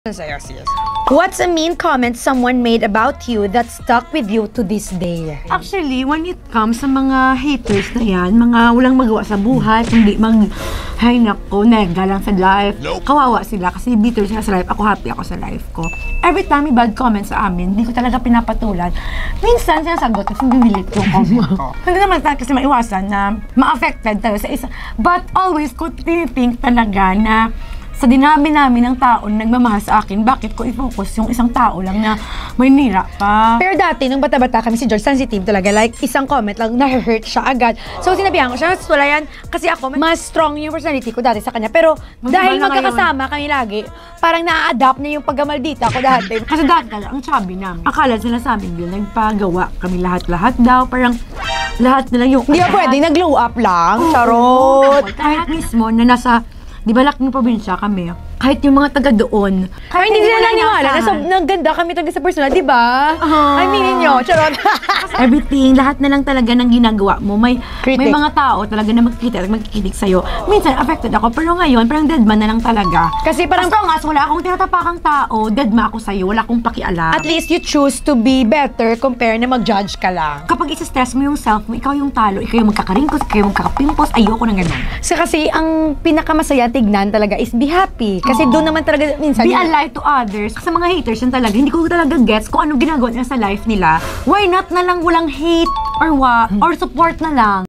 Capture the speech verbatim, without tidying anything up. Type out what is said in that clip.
Yes, yes. What's a mean comment someone made about you that stuck with you to this day? Actually, when it comes sa mga haters na yan, mga walang magawa sa buhay, kundi mag, hay nako, nega lang sa life. Nope. Kawawa sila kasi bitter sila sa life. Ako happy ako sa life ko. Every time may bad comments sa amin, hindi ko talaga pinapatulan. Minsan sinasagot kasi binilit ko ko. Hindi naman talaga kasi maiwasan na ma-affected tayo sa isa. But always ko tinithink talaga na sa dinami namin ng tao na nagmamahal sa akin, bakit ko i-focus yung isang tao lang na may nira pa? Pero dati, nung bata-bata kami, si George, sensitive talaga. Like, isang comment lang, na-hurt siya agad. So, sinabihan ko siya, wala yan. Kasi ako, mas strong yung personality ko dati sa kanya. Pero, Mag dahil magkakasama kami lagi, parang na-adapt niya yung paggamaldita ko dati. Kasi dati talaga, ang chubby namin. Akala sila sa amin yun, nagpagawa kami lahat-lahat daw. Parang, lahat na lang yung... Hindi ba pwede, nag-glow up lang? Charot! Kahit mismo na nasa... Di ba laking probinsya kami? Kahit yung mga taga doon. Kahit hindi sila naniwala na sa naganda kami talaga sa personal, di ba? Uh, I mean nyo, charot. Everything, lahat na lang talaga ng ginagawa mo. May Critic. may mga tao talaga na magkikita at magkikinig sa'yo. Minsan affected ako, pero ngayon parang dead man na lang talaga. Kasi parang as long as wala akong tinatapakang tao, dead man ako sa'yo, wala akong pakialam. at least you choose to be better compare na mag-judge ka lang. Kapag isa-stress mo yung self mo, ikaw yung talo, ikaw yung magkakaringkos, ikaw yung magkakapimpos, ayoko ng ganun. So kasi ang pinakamasaya tignan talaga is be happy. Kasi doon naman talaga minsan Be a light to others. Sa mga haters yan talaga, hindi ko talaga gets kung anong ginagawa nila sa life nila. Why not na lang walang hate or what, or support na lang.